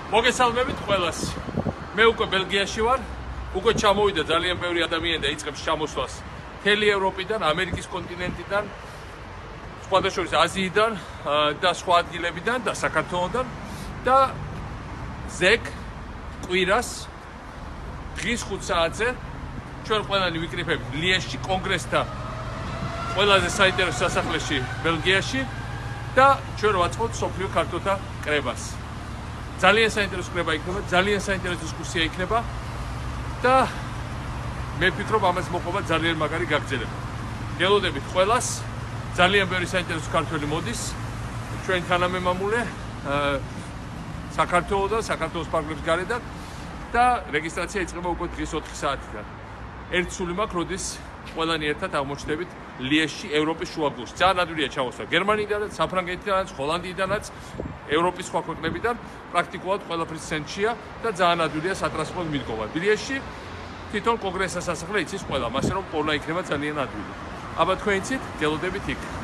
მოგესალმებით ყველას. მე უკვე ბელგიაში ვარ. უკვე ჩამოვიდა ძალიან ბევრი ადამიანი და იწყებს ჩამოსვლას მთელი ევროპიდან, ამერიკის კონტინენტიდან, სხვადასხვა აზიიდან და სხვა ადგილებიდან და საქართველოსთან და ზეგ კვირას დღის 5 საათზე ჩვენ ყველანი ვიკრიფებით ლიეჟში კონგრესთა ყველაზე საინტერესო სასახლეში ბელგიაში და ჩვენ ვაწყობთ სოფლიო ქართველთა კრებას. ძალიან საინტერესო კრება იქნება, ძალიან საინტერესო დისკუსია იქნება და მე ვფიქრობ ამას მოყვება ძალიან მაგარი გაგრძელება. გელოდებით ყველას, ძალიან ბევრი საინტერესო ქართველი მოდის ჩვენ თანამემამულე საქართველოსთან, საქართველოს პარკლების გარედან და რეგისტრაცია იწყება უკვე დღის 4 საათიდან. ერთ სული მაქვს, როდის ყველანი ერთად აღმოჩნდებით ლიეჟში, ევროპის შუაგულში. ძალიან ადვილია ჩამოსვლა გერმანიიდანაც, საფრანგეთიდანაც, ჰოლანდიიდანაც, ევროპის სხვა ქვეყნებიდან, პრაქტიკულად ყველაფრის ცენტრია და ძალიან ადვილია სატრანსპორტო მიდგომა. ლიეჟში თვითონ კონგრესის სასახლე იცის ყველა, მასე რომ პოვნა იქნება ძალიან ადვილი. აბა თქვენ იცით, გელოდებით იქ.